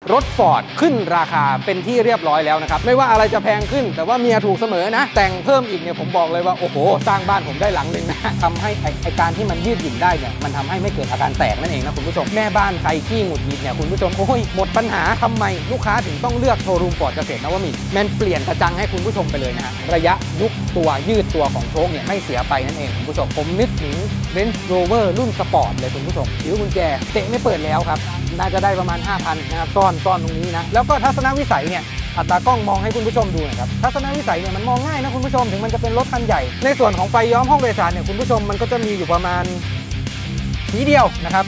รถฟอร์ดขึ้นราคาเป็นที่เรียบร้อยแล้วนะครับไม่ว่าอะไรจะแพงขึ้นแต่ว่าเมียถูกเสมอนะแต่งเพิ่มอีกเนี่ยผมบอกเลยว่าโอ้โหสร้างบ้านผมได้หลังนึงนะทำให้ไอการที่มันยืดหยุ่นได้เนี่ยมันทำให้ไม่เกิดอาการแตกนั่นเองนะคุณผู้ชมแม่บ้านใครที่หงุดหงิดเนี่ยคุณผู้ชมโอ้ยหมดปัญหาทำไมลูกค้าถึงต้องเลือกโชว์รูมฟอร์ดเกษตรนวมินทร์มันเปลี่ยนกระจังให้คุณผู้ชมไปเลยนะฮะระยะยุบตัวยืดตัวของโชคเนี่ยไม่เสียไปนั่นเองคุณผู้ชมผมนึกถึง Range Rover รุ่นสปอร์ตเลยคุณผู้ชมถือกุญแจเตะไม่เปิดแล้วครับน่าจะได้ประมาณ 5,000 นะครับซ่อนตรงนี้นะแล้วก็ทัศนวิสัยเนี่ยอัตรากล้องมองให้คุณผู้ชมดูนะครับทัศนวิสัยเนี่ยมันมองง่ายนะคุณผู้ชมถึงมันจะเป็นรถคันใหญ่ในส่วนของไฟย้อมห้องโดยสารเนี่ยคุณผู้ชมมันก็จะมีอยู่ประมาณสีเดียวนะครับ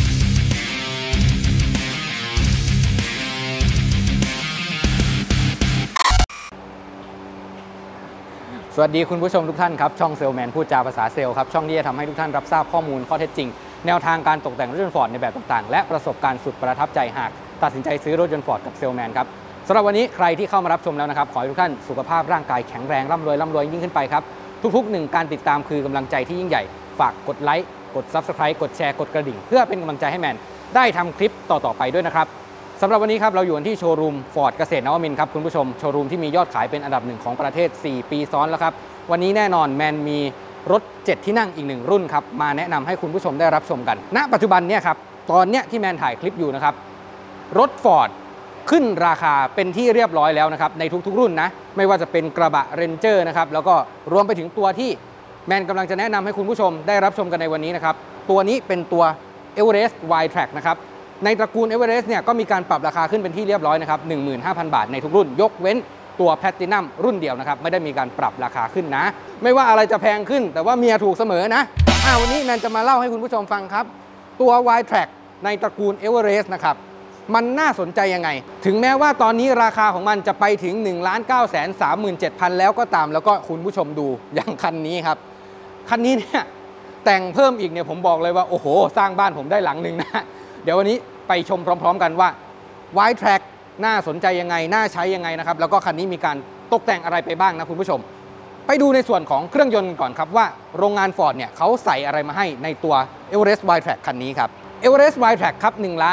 สวัสดีคุณผู้ชมทุกท่านครับช่องเซลแมนพูดจาภาษาเซลครับช่องที่จะทำให้ทุกท่านรับทราบข้อมูลข้อเท็จจริงแนวทางการตกแต่งรถยนต์ฟอร์ดในแบบต่างๆและประสบการณ์สุดประทับใจหากตัดสินใจซื้อรถยนต์ฟอร์ดกับเซลแมนครับสำหรับวันนี้ใครที่เข้ามารับชมแล้วนะครับขอให้ทุกท่านสุขภาพร่างกายแข็งแรงร่ำรวยยิ่งขึ้นไปครับทุกๆ1การติดตามคือกำลังใจที่ยิ่งใหญ่ฝากกดไลค์กด Subscribe กดแชร์กดกระดิ่งเพื่อเป็นกำลังใจให้แมนได้ทำคลิปต่อๆไปด้วยนะครับสำหรับวันนี้ครับเราอยู่ที่โชว์รูมฟอร์ดเกษตรนวมินทร์ครับคุณผู้ชมโชว์รูมที่มียอดขายเป็นอันดับ1ของประเทศ4ปีซ้อนแล้วครับวันนี้แน่นอนแมนมีรถ7ที่นั่งอีก1รุ่นครับมาแนะนำให้คุณผู้ชมได้รับชมกันณปัจจุบันเนี่ยครับตอนเนี้ยที่แมนถ่ายคลิปอยู่นะครับรถฟอร์ดขึ้นราคาเป็นที่เรียบร้อยแล้วนะครับในทุกๆรุ่นนะไม่ว่าจะเป็นกระบะเรนเจอร์นะครับแล้วก็รวมไปถึงตัวที่แมนกำลังจะแนะนำให้คุณผู้ชมได้รับชมกันในวันนี้นะครับตัวนี้เป็นตัว Everest Y-Track นะครับในตระกูล Everest เนี่ยก็มีการปรับราคาขึ้นเป็นที่เรียบร้อยนะครับ 15,000 บาทในทุกรุ่นยกเว้นตัวแพลตินัมรุ่นเดียวนะครับไม่ได้มีการปรับราคาขึ้นนะไม่ว่าอะไรจะแพงขึ้นแต่ว่าเมียถูกเสมอนะวันนี้แมนจะมาเล่าให้คุณผู้ชมฟังครับตัว Y-Track ในตระกูล Everest นะครับมันน่าสนใจยังไงถึงแม้ว่าตอนนี้ราคาของมันจะไปถึง 1,937,000 แล้วก็ตามแล้วก็คุณผู้ชมดูอย่างคันนี้ครับคันนี้เนี่ยแต่งเพิ่มอีกเนี่ยผมบอกเลยว่าโอ้โหสร้างบ้านผมได้หลังนึงนะเดี๋ยววันนี้ไปชมพร้อมๆกันว่า Y-Track น่าสนใจยังไงน่าใช้ยังไงนะครับแล้วก็คันนี้มีการตกแต่งอะไรไปบ้างนะคุณผู้ชมไปดูในส่วนของเครื่องยนต์ก่อนครับว่าโรงงาน Ford เนี่ยเขาใส่อะไรมาให้ในตัว Everest Y-Track คันนี้ครับ Everest Y-Track ครับ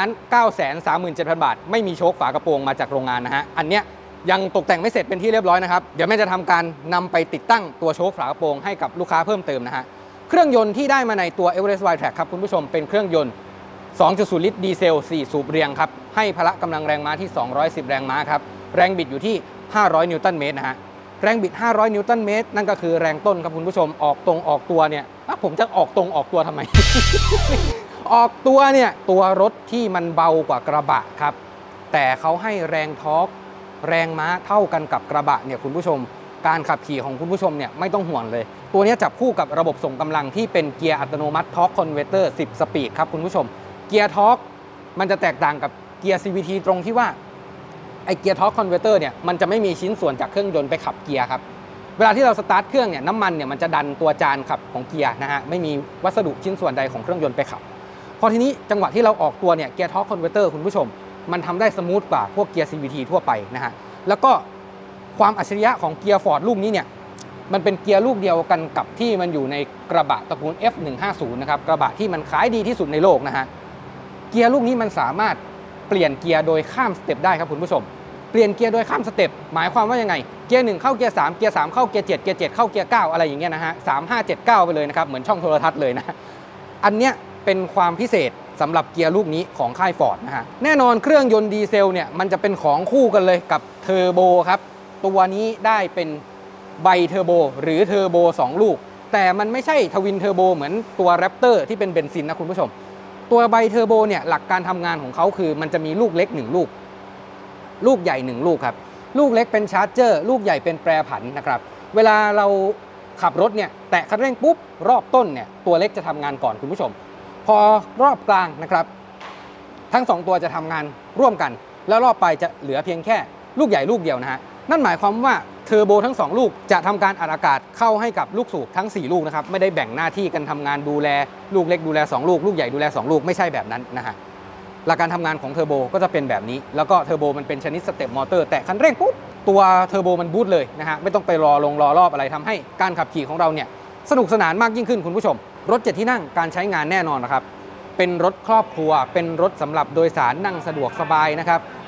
1,937,000 บาทไม่มีโชคฝากระโปรงมาจากโรงงานนะฮะอันเนี้ยยังตกแต่งไม่เสร็จเป็นที่เรียบร้อยนะครับเดี๋ยวแม่จะทำการนำไปติดตั้งตัวโชคฝากระโปรงให้กับลูกค้าเพิ่มเติมนะฮะเครื่องยนต์ที่ได้มาในตัว Everest Y-Track ครับคุณผู้ชมเป็นเครื่องยนต์2.0 ลิตรดีเซล4สูบเรียงครับให้พละกำลังแรงม้าที่210แรงม้าครับแรงบิดอยู่ที่500นิวตันเมตรนะฮะแรงบิด500นิวตันเมตรนั่นก็คือแรงต้นครับคุณผู้ชมออกตัวเนี่ยผมจะออกตัวทำไม ออกตัวเนี่ยตัวรถที่มันเบากว่ากระบะครับแต่เขาให้แรงทอร์กแรงม้าเท่ากันกับกระบะเนี่ยคุณผู้ชมการขับขี่ของคุณผู้ชมเนี่ยไม่ต้องห่วงเลยตัวนี้จับคู่กับระบบส่งกำลังที่เป็นเกียร์อัตโนมัติทอร์กคอนเวอร์เตอร์10สปีดครับคุณผู้ชมเกียร์ทอร์กมันจะแตกต่างกับเกียร์ CVT ตรงที่ว่าไอเกียร์ทอร์กคอนเวอร์เตอร์เนี่ยมันจะไม่มีชิ้นส่วนจากเครื่องยนต์ไปขับเกียร์ครับเวลาที่เราสตาร์ทเครื่องเนี่ยน้ำมันเนี่ยมันจะดันตัวจานขับของเกียร์นะฮะไม่มีวัสดุชิ้นส่วนใดของเครื่องยนต์ไปขับพอทีนี้จังหวะที่เราออกตัวเนี่ยเกียร์ทอร์กคอนเวอร์เตอร์คุณผู้ชมมันทำได้สมูทกว่าพวกเกียร์ CVT ทั่วไปนะฮะแล้วก็ความอัจฉริยะของเกียร์ Ford ลูกนี้เนี่ยมันเป็นเกียร์ลูกเดียวกันกับที่มันอยู่ในกระบะตระกูล F150 นะครับกระบะที่มันขายดีที่สุดในโลกนะฮะเกียร์ลูกนี้มันสามารถเปลี่ยนเกียร์โดยข้ามสเต็ปได้ครับคุณผู้ชมเปลี่ยนเกียร์โดยข้ามสเต็ปหมายความว่ายังไงเกียร์1เข้าเกียร์3เกียร์3เข้าเกียร์7เกียร์7เข้าเกียร์9อะไรอย่างเงี้ยนะฮะ3 5 7 9ไปเลยนะครับเหมือนช่องโทรทัศน์เลยนะอันเนี้ยเป็นความพิเศษสำหรับเกียร์ลูกนี้ของค่าย Ford นะฮะแน่นอนเครื่องยนต์ดีเซลเนี่ยมันจะเป็นของคู่กันเลยกับเทอร์โบครับตัวนี้ได้เป็นไบเทอร์โบหรือเทอร์โบ2ลูกแต่มันไม่ใช่ทวินเทอร์โบเหมือนตัวแรปเตอร์ที่เป็นเบนซินนะคุณผู้ชมตัวไบเทอร์โบเนี่ยหลักการทำงานของเขาคือมันจะมีลูกเล็ก1ลูกใหญ่1ลูกครับลูกเล็กเป็นชาร์จเจอร์ลูกใหญ่เป็นแปรผันนะครับเวลาเราขับรถเนี่ยแตะคันเร่งปุ๊บรอบต้นเนี่ยตัวเล็กจะทำงานก่อนคุณผู้ชมพอรอบกลางนะครับทั้ง2ตัวจะทำงานร่วมกันแล้วรอบปลายจะเหลือเพียงแค่ลูกใหญ่ลูกเดียวนะฮะนั่นหมายความว่าเทอร์โบทั้ง2ลูกจะทำการอัดอากาศเข้าให้กับลูกสูบทั้ง4ลูกนะครับไม่ได้แบ่งหน้าที่กันทำงานดูแลลูกเล็กดูแล2ลูกลูกใหญ่ดูแล2ลูกไม่ใช่แบบนั้นนะฮะหลักการทำงานของเทอร์โบก็จะเป็นแบบนี้แล้วก็เทอร์โบมันเป็นชนิดสเต็ปมอเตอร์แต่คันเร่งปุ๊บตัวเทอร์โบมันบูตเลยนะฮะไม่ต้องไปรอรอบอะไรทำให้การขับขี่ของเราเนี่ยสนุกสนานมากยิ่งขึ้นคุณผู้ชมรถ7ที่นั่งการใช้งานแน่นอนนะครับเป็นรถครอบครัวเป็นรถสำหรับโดยสารนั่งสะดวกสบายนะครับ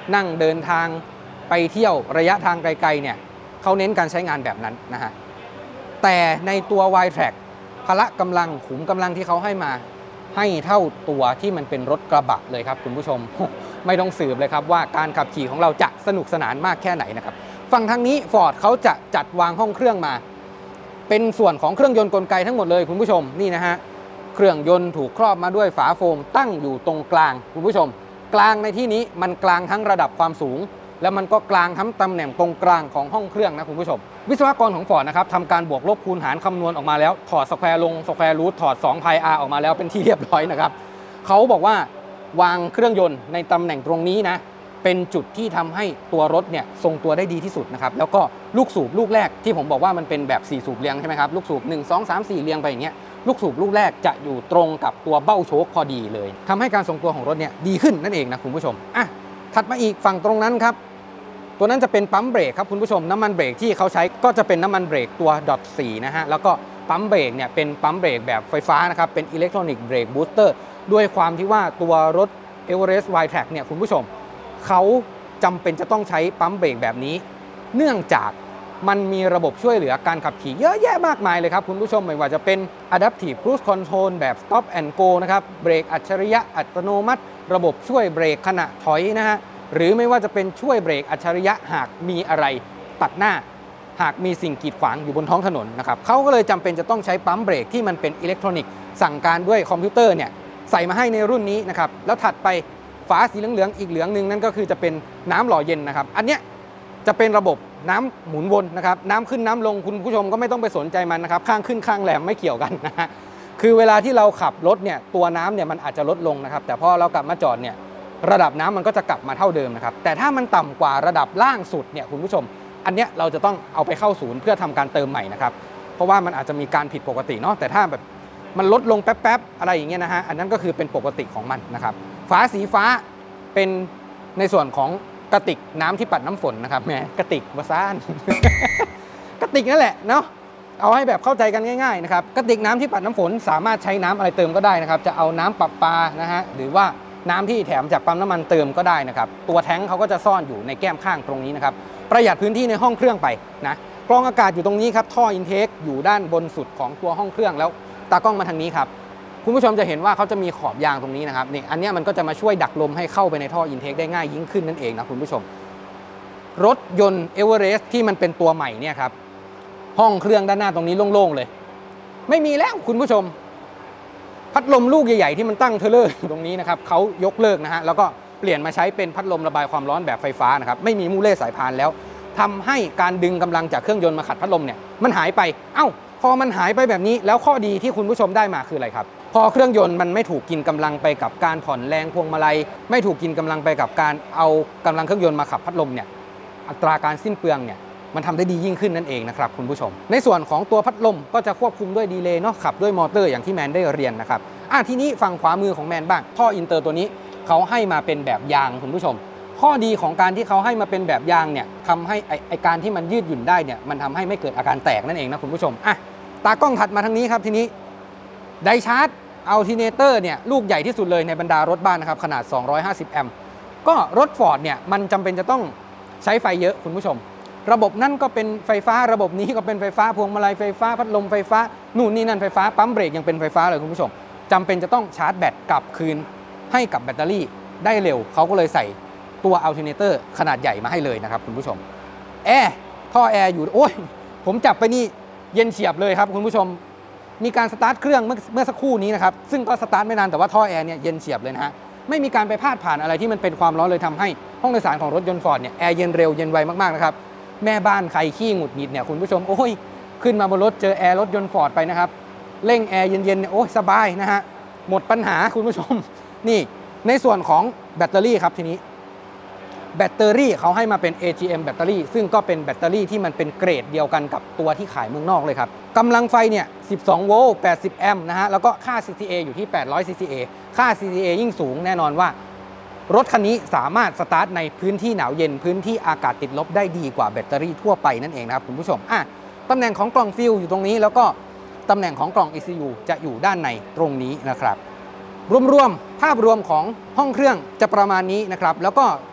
นั่งเดินทางไปเที่ยวระยะทางไกลๆเนี่ยเขาเน้นการใช้งานแบบนั้นนะฮะแต่ในตัว Y-Track พละกำลังขุมกำลังที่เขาให้มาให้เท่าตัวที่มันเป็นรถกระบะเลยครับคุณผู้ชม ไม่ต้องสืบเลยครับว่าการขับขี่ของเราจะสนุกสนานมากแค่ไหนนะครับฝั่งทางนี้ Ford เขาจะจัดวางห้องเครื่องมาเป็นส่วนของเครื่องยนต์กลไกทั้งหมดเลยคุณผู้ชมนี่นะฮะเครื่องยนต์ถูกครอบมาด้วยฝาโฟมตั้งอยู่ตรงกลางคุณผู้ชมกลางในที่นี้มันกลางทั้งระดับความสูงแล้วมันก็กลางทั้งตำแหน่งตรงกลางของห้องเครื่องนะคุณผู้ชมวิศวกรของ Ford นะครับทำการบวกลบคูณหารคำนวณออกมาแล้วถอดสแควร์ลงสแควร์รูทถอด2 pi r ออกมาแล้วเป็นที่เรียบร้อยนะครับเขาบอกว่าวางเครื่องยนต์ในตำแหน่งตรงนี้นะเป็นจุดที่ทำให้ตัวรถเนี่ยทรงตัวได้ดีที่สุดนะครับแล้วก็ลูกสูบลูกแรกที่ผมบอกว่ามันเป็นแบบ4สูบเรียงใช่ไหมครับลูกสูบ1 2 3 4เรียงไปอย่างเงี้ยลูกสูบลูกแรกจะอยู่ตรงกับตัวเบ้าโชคพอดีเลยทำให้การทรงตัวของรถเนี่ยดีขึ้นนั่นเองนะคุณผู้ชมอ่ะถัดมาอีกฝั่งตรงนั้นครับตัวนั้นจะเป็นปั๊มเบรกครับคุณผู้ชมน้ำมันเบรกที่เขาใช้ก็จะเป็นน้ำมันเบรกตัว .4 นะฮะแล้วก็ปั๊มเบรกเนี่ยเป็นปั๊มเบรกแบบไฟฟ้านะครับเป็นอิเล็กทรอนิกส์เบรกบูสเตอร์ด้วยความที่ว่าตัวรถ Everest Y-Track เนี่ยคุณผู้ชมเขาจำเป็นจะต้องใช้ปั๊มเบรกแบบนี้เนื่องจากมันมีระบบช่วยเหลือการขับขี่เยอะแยะมากมายเลยครับคุณผู้ชมไม่ว่าจะเป็น Adaptive Cruise Control แบบ Stop and Go นะครับเบรกอัจฉริยะอัตโนมัติระบบช่วยเบรกขณะถอยนะฮะหรือไม่ว่าจะเป็นช่วยเบรกอัจฉริยะหากมีอะไรตัดหน้าหากมีสิ่งกีดขวางอยู่บนท้องถนนนะครับเขาก็เลยจำเป็นจะต้องใช้ปั๊มเบรกที่มันเป็นอิเล็กทรอนิกส์สั่งการด้วยคอมพิวเตอร์เนี่ยใส่มาให้ในรุ่นนี้นะครับแล้วถัดไปฝาสีเหลืองๆอีกเหลืองนึงนั่นก็คือจะเป็นน้ำหล่อเย็นนะครับอันเนี้ยจะเป็นระบบน้ำหมุนวนนะครับน้ำขึ้นน้ำลงคุณผู้ชมก็ไม่ต้องไปสนใจมันนะครับข้างขึ้นข้างแหลมไม่เกี่ยวกันนะฮะคือเวลาที่เราขับรถเนี่ยตัวน้ำเนี่ยมันอาจจะลดลงนะครับแต่พอเรากลับมาจอดเนี่ยระดับน้ำมันก็จะกลับมาเท่าเดิมนะครับแต่ถ้ามันต่ำกว่าระดับล่างสุดเนี่ยคุณผู้ชมอันเนี้ยเราจะต้องเอาไปเข้าศูนย์เพื่อทำการเติมใหม่นะครับเพราะว่ามันอาจจะมีการผิดปกติเนาะแต่ถ้าแบบมันลดลงแป๊บๆอะไรอย่างเงี้ยนะฮะอันนั้นก็คือเป็นปกติของมันนะครับฝาสีฟ้าเป็นในส่วนของกระติกน้ำที่ปัดน้ำฝนนะครับแหมกระติกบะซ่าน กระติกนั่นแหละเนาะเอาให้แบบเข้าใจกันง่ายๆนะครับกระติกน้ำที่ปัดน้ำฝนสามารถใช้น้ำอะไรเติมก็ได้นะครับจะเอาน้ำประปานะฮะหรือว่าน้ำที่แถมจากปั๊มน้ำมันเติมก็ได้นะครับตัวแท้งเขาก็จะซ่อนอยู่ในแก้มข้างตรงนี้นะครับประหยัดพื้นที่ในห้องเครื่องไปนะกรองอากาศอยู่ตรงนี้ครับท่ออินเทคอยู่ด้านบนสุดของตัวห้องเครื่องแล้วตากล้องมาทางนี้ครับคุณผู้ชมจะเห็นว่าเขาจะมีขอบยางตรงนี้นะครับนี่อันนี้มันก็จะมาช่วยดักลมให้เข้าไปในท่ออินเทคได้ง่ายยิ่งขึ้นนั่นเองนะคุณผู้ชมรถยนต์เอเวอเรสต์ที่มันเป็นตัวใหม่เนี่ยครับห้องเครื่องด้านหน้าตรงนี้โล่งๆเลยไม่มีแล้วคุณผู้ชมพัดลมลูกใหญ่ๆที่มันตั้งเทเลอร์ตรงนี้นะครับเขายกเลิกนะฮะแล้วก็เปลี่ยนมาใช้เป็นพัดลมระบายความร้อนแบบไฟฟ้านะครับไม่มีมูเล่สายพานแล้วทำให้การดึงกำลังจากเครื่องยนต์มาขัดพัดลมเนี่ยมันหายไปเอ้าพอมันหายไปแบบนี้แล้วข้อดีที่คุณผู้ชมได้มาคืออะไรครับพอเครื่องยนต์มันไม่ถูกกินกำลังไปกับการผ่อนแรงพวงมาลัยไม่ถูกกินกำลังไปกับการเอากำลังเครื่องยนต์มาขับพัดลมเนี่ยอัตราการสิ้นเปลืองเนี่ยมันทำได้ดียิ่งขึ้นนั่นเองนะครับคุณผู้ชมในส่วนของตัวพัดลมก็จะควบคุมด้วยดีเลย์เนาะขับด้วยมอเตอร์อย่างที่แมนได้เรียนนะครับทีนี้ฝั่งขวามือของแมนบ้างท่ออินเตอร์ตัวนี้เขาให้มาเป็นแบบยางคุณผู้ชมข้อดีของการที่เขาให้มาเป็นแบบยางเนี่ยทำให้ไอการที่มันยืดหยุ่นได้เนี่ยมันทำให้ไม่เกิดอาการแตกนั่นเองนะคุณผู้ชมตากล้องถัดมาทางนี้ครับทีนี้ไดชาร์จอัลเทอร์เนเตอร์เนี่ยลูกใหญ่ที่สุดเลยในบรรดารถบ้านนะครับขนาด250แอมป์ก็รถ Ford เนี่ยมันจำเป็นจะต้องใช้ไฟเยอะคุณผู้ชมระบบนั่นก็เป็นไฟฟ้าระบบนี้ก็เป็นไฟฟ้าพวงมาลัยไฟฟ้าพัดลมไฟฟ้านู่นนี่นั่นไฟฟ้าปั๊มเบรกยังเป็นไฟฟ้าเลยคุณผู้ชมจำเป็นจะต้องชาร์จแบตกลับคืนให้กับแบตเตอรี่ได้เร็วเขาก็เลยใส่ตัวอัลเทอร์เนเตอร์ขนาดใหญ่มาให้เลยนะครับคุณผู้ชมท่อแอร์อยู่โอ้ยผมจับไปนี่เย็นเฉียบเลยครับคุณผู้ชมมีการสตาร์ทเครื่องเมื่อสักครู่นี้นะครับซึ่งก็สตาร์ทไม่นานแต่ว่าท่อแอร์เนี่ยเย็นเฉียบเลยนะฮะไม่มีการไปพาดผ่านอะไรที่มันเป็นความร้อนเลยทำให้ห้องโดยสารของรถยนต์ Ford เนี่ยแอร์เย็นเร็วเย็นไวมากๆนะครับแม่บ้านใครขี้หงุดหงิดเนี่ยคุณผู้ชมโอ้ยขึ้นมาบนรถเจอแอร์รถยนต์ Ford ไปนะครับเร่งแอร์เย็นๆเนี่ยโอ้ยสบายนะฮะหมดปัญหาคุณผู้ชมนี่ในส่วนของแบตเตอรี่ครับทีนี้แบตเตอรี่เขาให้มาเป็น AGM แบตเตอรี่ซึ่งก็เป็นแบตเตอรี่ที่มันเป็นเกรดเดียวกันกับตัวที่ขายเมืองนอกเลยครับกำลังไฟเนี่ย12โวลต์80แอมป์นะฮะแล้วก็ค่า CCA อยู่ที่800 CCA ค่า CCA ยิ่งสูงแน่นอนว่ารถคันนี้สามารถสตาร์ทในพื้นที่หนาวเย็นพื้นที่อากาศติดลบได้ดีกว่าแบตเตอรี่ทั่วไปนั่นเองนะครับคุณผู้ชมตำแหน่งของกล่องฟิลอยู่ตรงนี้แล้วก็ตำแหน่งของกล่อง ECU จะอยู่ด้านในตรงนี้นะครับรวมๆภาพรวมของห้องเครื่องจะประมาณนี้นะครับแล้วก็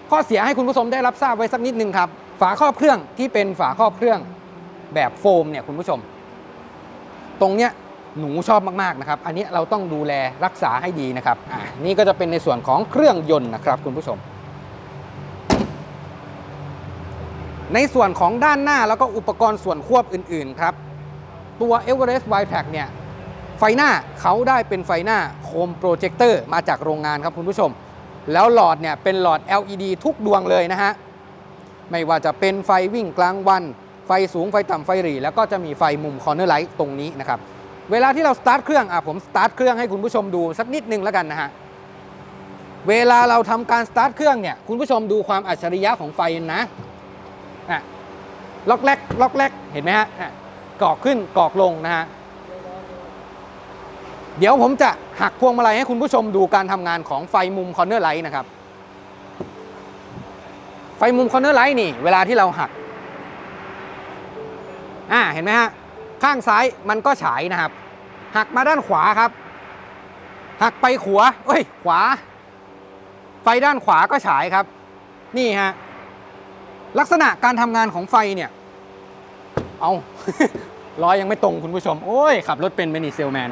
ข้อเสียให้คุณผู้ชมได้รับทราบไว้สักนิดนึงครับฝาครอบเครื่องที่เป็นฝาครอบเครื่องแบบโฟมเนี่ยคุณผู้ชมตรงเนี้ยหนูชอบมากๆนะครับอันนี้เราต้องดูแลรักษาให้ดีนะครับนี่ก็จะเป็นในส่วนของเครื่องยนต์นะครับคุณผู้ชมในส่วนของด้านหน้าแล้วก็อุปกรณ์ส่วนควบอื่นๆครับตัว Everest Y-Pack เนี่ยไฟหน้าเขาได้เป็นไฟหน้าโคมโปรเจคเตอร์มาจากโรงงานครับคุณผู้ชมแล้วหลอดเนี่ยเป็นหลอด LED ทุกดวงเลยนะฮะไม่ว่าจะเป็นไฟวิ่งกลางวันไฟสูงไฟต่ำไฟหรี่แล้วก็จะมีไฟมุมคอร์เนอร์ไลท์ตรงนี้นะครับเวลาที่เราสตาร์ทเครื่องผมสตาร์ทเครื่องให้คุณผู้ชมดูสักนิดนึงแล้วกันนะฮะเวลาเราทำการสตาร์ทเครื่องเนี่ยคุณผู้ชมดูความอัจฉริยะของไฟนะล็อกแรกเห็นไหมฮะกอกขึ้นกอกลงนะฮะเดี๋ยวผมจะหักพวงมาลัยให้คุณผู้ชมดูการทำงานของไฟมุมคอร์เนอร์ไลท์นะครับไฟมุมคอร์เนอร์ไลท์นี่เวลาที่เราหักเห็นไหมฮะข้างซ้ายมันก็ฉายนะครับหักมาด้านขวาครับหักไปขวาไฟด้านขวาก็ฉายครับนี่ฮะลักษณะการทำงานของไฟเนี่ยล้อยังไม่ตรงคุณผู้ชมขับรถเป็นเมนิเซลแมน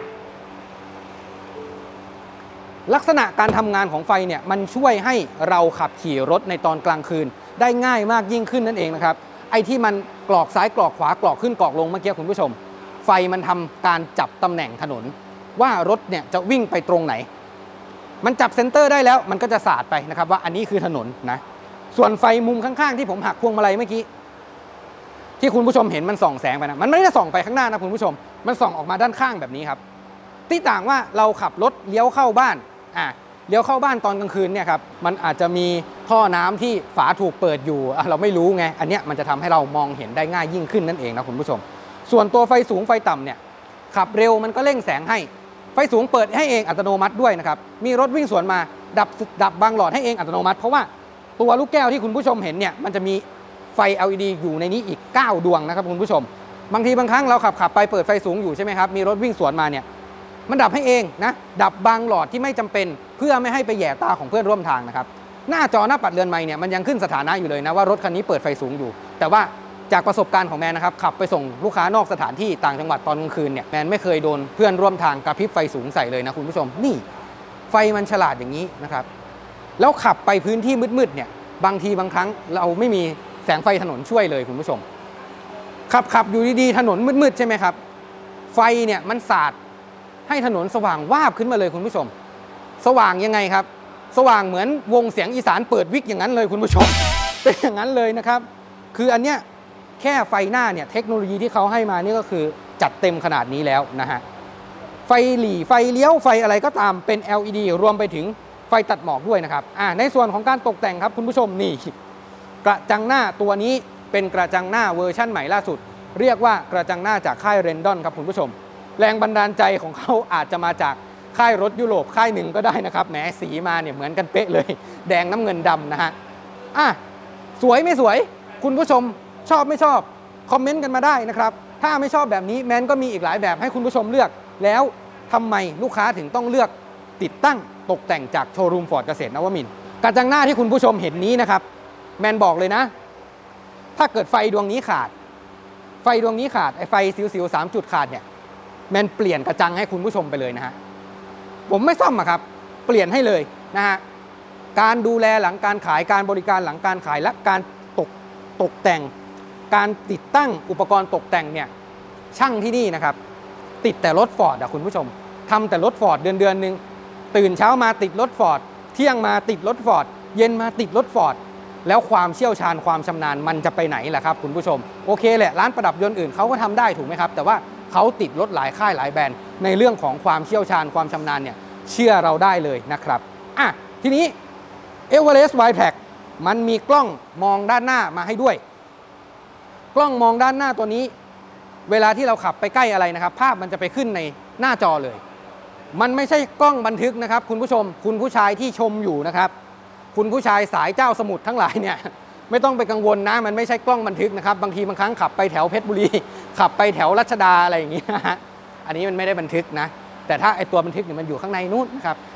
ลักษณะการทำงานของไฟเนี่ยมันช่วยให้เราขับขี่รถในตอนกลางคืนได้ง่ายมากยิ่งขึ้นนั่นเองนะครับไอ้ที่มันกรอกซ้ายกรอกขวากรอกขึ้นกรอกลงเมื่อกี้คุณผู้ชมไฟมันทำการจับตำแหน่งถนนว่ารถเนี่ยจะวิ่งไปตรงไหนมันจับเซนเตอร์ได้แล้วมันก็จะสาดไปนะครับว่าอันนี้คือถนนนะส่วนไฟมุมข้างๆที่ผมหักพวงมาลัยเมื่อกี้ที่คุณผู้ชมเห็นมันส่องแสงไปนะมันไม่ได้ส่องไปข้างหน้านะคุณผู้ชมมันส่องออกมาด้านข้างแบบนี้ครับที่ต่างว่าเราขับรถเลี้ยวเข้าบ้านเลี้ยวเข้าบ้านตอนกลางคืนเนี่ยครับมันอาจจะมีท่อน้ำที่ฝาถูกเปิดอยู่เราไม่รู้ไงอันเนี้ยมันจะทำให้เรามองเห็นได้ง่ายยิ่งขึ้นนั่นเองนะคุณผู้ชมส่วนตัวไฟสูงไฟต่ำเนี่ยขับเร็วมันก็เร่งแสงให้ไฟสูงเปิดให้เองอัตโนมัติด้วยนะครับมีรถวิ่งสวนมาดับบางหลอดให้เองอัตโนมัติเพราะว่าตัวลูกแก้วที่คุณผู้ชมเห็นเนี่ยมันจะมีไฟ LED อยู่ในนี้อีก9ดวงนะครับคุณผู้ชมบางทีบางครั้งเราขับไปเปิดไฟสูงอยู่ใช่ไหมครับมีรถวิ่งสวนมาเนี่ยมันดับให้เองนะดับบางหลอดที่ไม่จำเป็นเพื่อไม่ให้ไปแย่ตาของเพื่อนร่วมทางนะครับหน้าจอหน้าปัดเรือนไม้เนี่ยมันยังขึ้นสถานะอยู่เลยนะว่ารถคันนี้เปิดไฟสูงอยู่แต่ว่าจากประสบการณ์ของแมนนะครับขับไปส่งลูกค้านอกสถานที่ต่างจังหวัดตอนกลางคืนเนี่ยแมนไม่เคยโดนเพื่อนร่วมทางกระพริบไฟสูงใส่เลยนะคุณผู้ชมนี่ไฟมันฉลาดอย่างนี้นะครับแล้วขับไปพื้นที่มืดๆเนี่ยบางทีบางครั้งเราไม่มีแสงไฟถนนช่วยเลยคุณผู้ชมขับอยู่ดีๆถนนมืดๆใช่ไหมครับไฟเนี่ยมันสาดให้ถนนสว่างวาบขึ้นมาเลยคุณผู้ชมสว่างยังไงครับสว่างเหมือนวงเสียงอีสานเปิดวิกอย่างนั้นเลยคุณผู้ชมเป็นอย่างนั้นเลยนะครับคืออันเนี้ยแค่ไฟหน้าเนี่ยเทคโนโลยีที่เขาให้มานี่ก็คือจัดเต็มขนาดนี้แล้วนะฮะไฟหลีไฟเลี้ยวไฟอะไรก็ตามเป็น LED รวมไปถึงไฟตัดหมอกด้วยนะครับในส่วนของการตกแต่งครับคุณผู้ชมนี่กระจังหน้าตัวนี้เป็นกระจังหน้าเวอร์ชั่นใหม่ล่าสุดเรียกว่ากระจังหน้าจากค่ายเรนดอนครับคุณผู้ชมแรงบันดาลใจของเขาอาจจะมาจากค่ายรถยุโรปค่ายหนึ่งก็ได้นะครับแหมสีมาเนี่ยเหมือนกันเป๊ะเลยแดงน้ำเงินดำนะฮะสวยไม่สวยคุณผู้ชมชอบไม่ชอบคอมเมนต์กันมาได้นะครับถ้าไม่ชอบแบบนี้แมนก็มีอีกหลายแบบให้คุณผู้ชมเลือกแล้วทำไมลูกค้าถึงต้องเลือกติดตั้งตกแต่งจากโชว์รูมฟอร์ดเกษตรนวมินทร์กระจังหน้าที่คุณผู้ชมเห็นนี้นะครับแมนบอกเลยนะถ้าเกิดไฟดวงนี้ขาดไฟสิวๆ3จุดขาดเนี่ยแมนเปลี่ยนกระจังให้คุณผู้ชมไปเลยนะฮะผมไม่ซ่อมครับเปลี่ยนให้เลยนะฮะการดูแลหลังการขายการบริการหลังการขายและการตกแต่งการติดตั้งอุปกรณ์ตกแต่งเนี่ยช่างที่นี่นะครับติดแต่รถฟอร์ดคุณผู้ชมทำแต่รถฟอร์ดเดือนนึงตื่นเช้ามาติดรถฟอร์ดเที่ยงมาติดรถฟอร์ดเย็นมาติดรถฟอร์ดแล้วความเชี่ยวชาญความชำนาญมันจะไปไหนล่ะครับคุณผู้ชมโอเคแหละร้านประดับยนต์อื่นเขาก็ทำได้ถูกไหมครับแต่ว่าเขาติดรถหลายค่ายหลายแบรนด์ในเรื่องของความเชี่ยวชาญความชำนาญเนี่ยเชื่อเราได้เลยนะครับทีนี้ Everest Y-Pack มันมีกล้องมองด้านหน้ามาให้ด้วยกล้องมองด้านหน้าตัวนี้เวลาที่เราขับไปใกล้อะไรนะครับภาพมันจะไปขึ้นในหน้าจอเลยมันไม่ใช่กล้องบันทึกนะครับคุณผู้ชมคุณผู้ชายที่ชมอยู่นะครับคุณผู้ชายสายเจ้าสมุทรทั้งหลายเนี่ยไม่ต้องไปกังวลนะมันไม่ใช่กล้องบันทึกนะครับบางทีบางครั้งขับไปแถวเพชรบุรีขับไปแถวรัชดาอะไรอย่างนี้นะฮะอันนี้มันไม่ได้บันทึกนะแต่ถ้าไอตัวบันทึกเนี่ยมันอยู่ข้างในนู้นนะครับ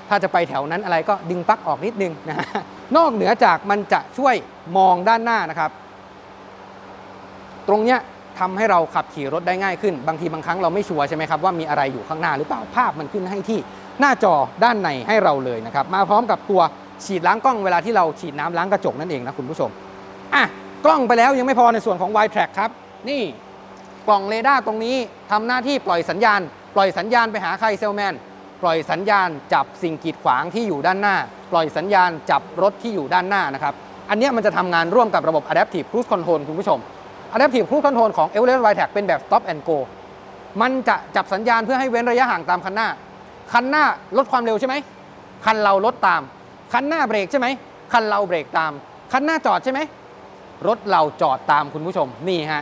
ถ้าจะไปแถวนั้นอะไรก็ดึงปลั๊กออกนิดนึงนะฮะนอกเหนือจากมันจะช่วยมองด้านหน้านะครับตรงเนี้ยทำให้เราขับขี่รถได้ง่ายขึ้นบางทีบางครั้งเราไม่ชัวร์ใช่ไหมครับว่ามีอะไรอยู่ข้างหน้าหรือเปล่าภาพมันขึ้นให้ที่หน้าจอด้านในให้เราเลยนะครับมาพร้อมกับตัวฉีดล้างกล้องเวลาที่เราฉีดน้ำล้างกระจกนั่นเองนะคุณผู้ชมกล้องไปแล้วยังไม่พอในส่วนของ Y-Track ครับนี่กล่องเรดาร์ตรงนี้ทำหน้าที่ปล่อยสัญญาณไปหาใครเซลแมนปล่อยสัญญาณจับสิ่งกีดขวางที่อยู่ด้านหน้าปล่อยสัญญาณจับรถที่อยู่ด้านหน้านะครับอันนี้มันจะทำงานร่วมกับระบบ Adaptive Cruise Control คุณผู้ชม Adaptive Cruise Control ของ Everest Y-Track เป็นแบบ Stop and Go มันจะจับสัญญาณเพื่อให้เว้นระยะห่างตามคันหน้าลดความเร็วใช่ไหมคันเราลดตามคันหน้าเบรกใช่ไหมคันเราเบรกตามคันหน้าจอดใช่ไหมรถเราจอดตามคุณผู้ชมนี่ฮะ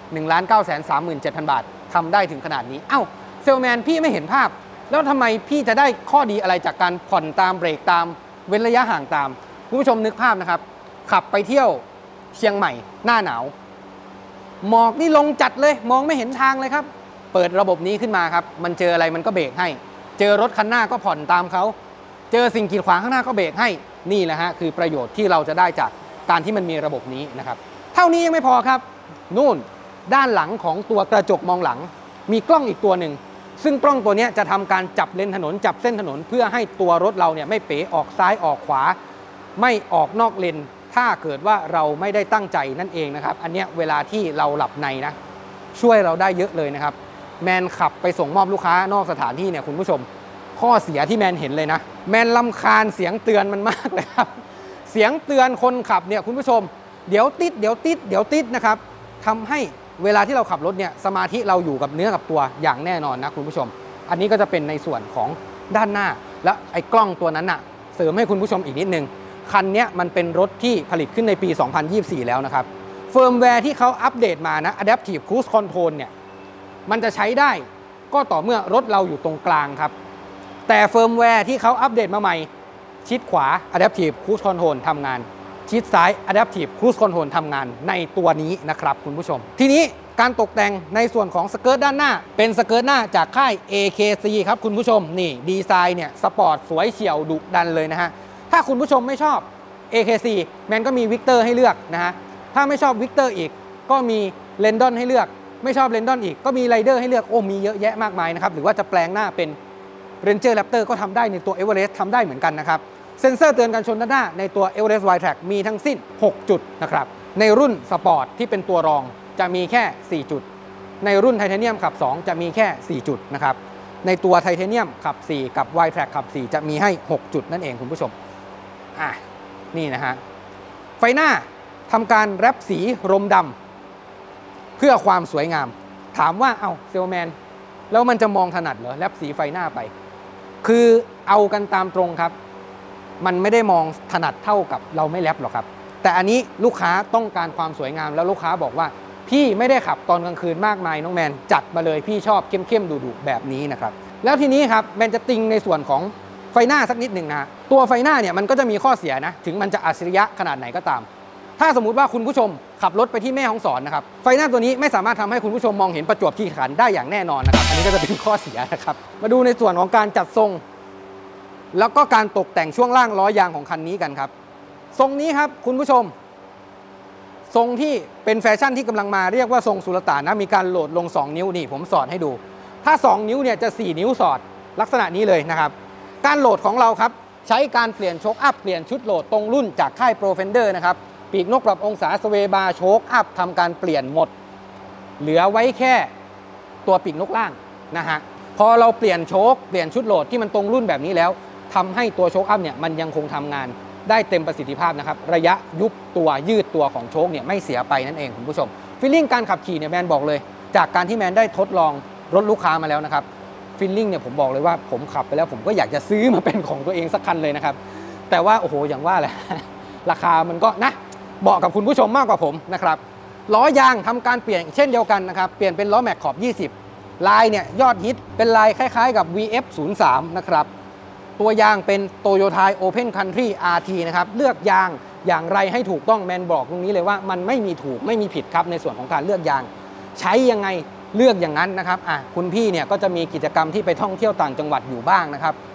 1,937,000 บาททำได้ถึงขนาดนี้เซลแมนพี่ไม่เห็นภาพแล้วทำไมพี่จะได้ข้อดีอะไรจากการผ่อนตามเบรกตามเว้นระยะห่างตามคุณผู้ชมนึกภาพนะครับขับไปเที่ยวเชียงใหม่หน้าหนาวหมอกนี่ลงจัดเลยมองไม่เห็นทางเลยครับเปิดระบบนี้ขึ้นมาครับมันเจออะไรมันก็เบรกให้เจอรถคันหน้าก็ผ่อนตามเขาเจอสิ่งกีดขวางข้างหน้าก็เบรกให้นี่แหละฮะคือประโยชน์ที่เราจะได้จากการที่มันมีระบบนี้นะครับเท่านี้ยังไม่พอครับนู่นด้านหลังของตัวกระจกมองหลังมีกล้องอีกตัวหนึ่งซึ่งกล้องตัวนี้จะทำการจับเลนถนนจับเส้นถนนเพื่อให้ตัวรถเราเนี่ยไม่เป๋ออกซ้ายออกขวาไม่ออกนอกเลนถ้าเกิดว่าเราไม่ได้ตั้งใจนั่นเองนะครับอันนี้เวลาที่เราหลับในนะช่วยเราได้เยอะเลยนะครับแมนขับไปส่งมอบลูกค้านอกสถานที่เนี่ยคุณผู้ชมข้อเสียที่แมนเห็นเลยนะแมนรำคาญเสียงเตือนมันมากเลยครับเสียงเตือนคนขับเนี่ยคุณผู้ชมเดี๋ยวติดนะครับทำให้เวลาที่เราขับรถเนี่ยสมาธิเราอยู่กับเนื้อกับตัวอย่างแน่นอนนะคุณผู้ชมอันนี้ก็จะเป็นในส่วนของด้านหน้าและไอ้กล้องตัวนั้นน่ะเสริมให้คุณผู้ชมอีกนิดนึงคันนี้มันเป็นรถที่ผลิตขึ้นในปี 2024 แล้วนะครับเฟิร์มแวร์ที่เขาอัปเดตมานะ Adaptive Cruise Control เนี่ยมันจะใช้ได้ก็ต่อเมื่อรถเราอยู่ตรงกลางครับแต่เฟิร์มแวร์ที่เขาอัปเดตมาใหม่ชิดขวา Adaptive Cruise Control ทำงานชิดซ้าย Adaptive Cruise Control ทำงานในตัวนี้นะครับคุณผู้ชมทีนี้การตกแต่งในส่วนของสเกิร์ตด้านหน้าเป็นสเกิร์ตหน้าจากค่าย AKC ครับคุณผู้ชมนี่ดีไซน์เนี่ยสปอร์ตสวยเฉียวดุดันเลยนะฮะถ้าคุณผู้ชมไม่ชอบ AKC แมนก็มีวิกเตอร์ให้เลือกนะฮะถ้าไม่ชอบวิกเตอร์อีกก็มีเลนดอนให้เลือกไม่ชอบเลนดอนอีกก็มีไรเดอร์ให้เลือกมีเยอะแยะมากมายนะครับหรือว่าจะแปลงหน้าเป็น Ranger Raptor ก็ทำได้ในตัว Everest ทำได้เหมือนกันนะครับเซ็นเซอร์เตือนการชนด้านหน้าในตัว Everest Y-Track มีทั้งสิ้น6จุดนะครับในรุ่นสปอร์ตที่เป็นตัวรองจะมีแค่4จุดในรุ่นไทเทเนียมขับ2จะมีแค่4จุดนะครับในตัวไทเทเนียมขับ4กับ Y-Track ขับ4จะมีให้6จุดนั่นเองคุณผู้ชมนี่นะฮะไฟหน้าทำการแรปสีรมดำเพื่อความสวยงามถามว่าเซลแมนแล้วมันจะมองถนัดเหรอแรปสีไฟหน้าไปคือเอากันตามตรงครับมันไม่ได้มองถนัดเท่ากับเราไม่แรปหรอกครับแต่อันนี้ลูกค้าต้องการความสวยงามแล้วลูกค้าบอกว่าพี่ไม่ได้ขับตอนกลางคืนมากมายน้องแมนจัดมาเลยพี่ชอบเข้มๆดุๆแบบนี้นะครับแล้วทีนี้ครับแมนจะติงในส่วนของไฟหน้าสักนิดหนึ่งนะตัวไฟหน้าเนี่ยมันก็จะมีข้อเสียนะถึงมันจะอัจฉริยะขนาดไหนก็ตามถ้าสมมุติว่าคุณผู้ชมขับรถไปที่แม่ฮ่องสอนนะครับไฟหน้าตัวนี้ไม่สามารถทำให้คุณผู้ชมมองเห็นประจวบคีรีขันธ์ได้อย่างแน่นอนนะครับอันนี้ก็จะเป็นข้อเสียนะครับมาดูในส่วนของการจัดทรงแล้วก็การตกแต่งช่วงล่างล้อยางของคันนี้กันครับทรงนี้ครับคุณผู้ชมทรงที่เป็นแฟชั่นที่กำลังมาเรียกว่าทรงสุลต่านนะมีการโหลดลง2นิ้วนี่ผมสอนให้ดูถ้า2นิ้วเนี่ยจะ4นิ้วสอดลักษณะนี้เลยนะครับการโหลดของเราครับใช้การเปลี่ยนโชคอัพเปลี่ยนชุดโหลดตรงรุ่นจากค่ายโปรเฟนเดอร์นะครับปีกนกปรับองศาสเวบาร์โชคอัพทำการเปลี่ยนหมดเหลือไว้แค่ตัวปีกนกล่างนะฮะพอเราเปลี่ยนโชคเปลี่ยนชุดโหลดที่มันตรงรุ่นแบบนี้แล้วทำให้ตัวโชคอัพเนี่ยมันยังคงทำงานได้เต็มประสิทธิภาพนะครับระยะยุบตัวยืดตัวของโชคเนี่ยไม่เสียไปนั่นเองคุณผู้ชมฟีลลิ่งการขับขี่เนี่ยแมนบอกเลยจากการที่แมนได้ทดลองรถลูกค้ามาแล้วนะครับฟีลลิ่งเนี่ยผมบอกเลยว่าผมขับไปแล้วผมก็อยากจะซื้อมาเป็นของตัวเองสักคันเลยนะครับแต่ว่าโอ้โหอย่างว่าแหละ ราคามันก็นะเหมาะกับคุณผู้ชมมากกว่าผมนะครับล้อยางทำการเปลี่ยนเช่นเดียวกันนะครับเปลี่ยนเป็นล้อแม็กขอบ20ลายเนี่ยยอดฮิตเป็นลายคล้ายๆกับ VF03 นะครับตัวยางเป็น Toyota Open Country RT นะครับเลือกยางอย่างไรให้ถูกต้องแมนบอกตรงนี้เลยว่ามันไม่มีถูกไม่มีผิดครับในส่วนของการเลือกยางใช้ยังไงเลือกอย่างนั้นนะครับคุณพี่เนี่ยก็จะมีกิจกรรมที่ไปท่องเที่ยวต่างจังหวัดอยู่บ้างนะครับ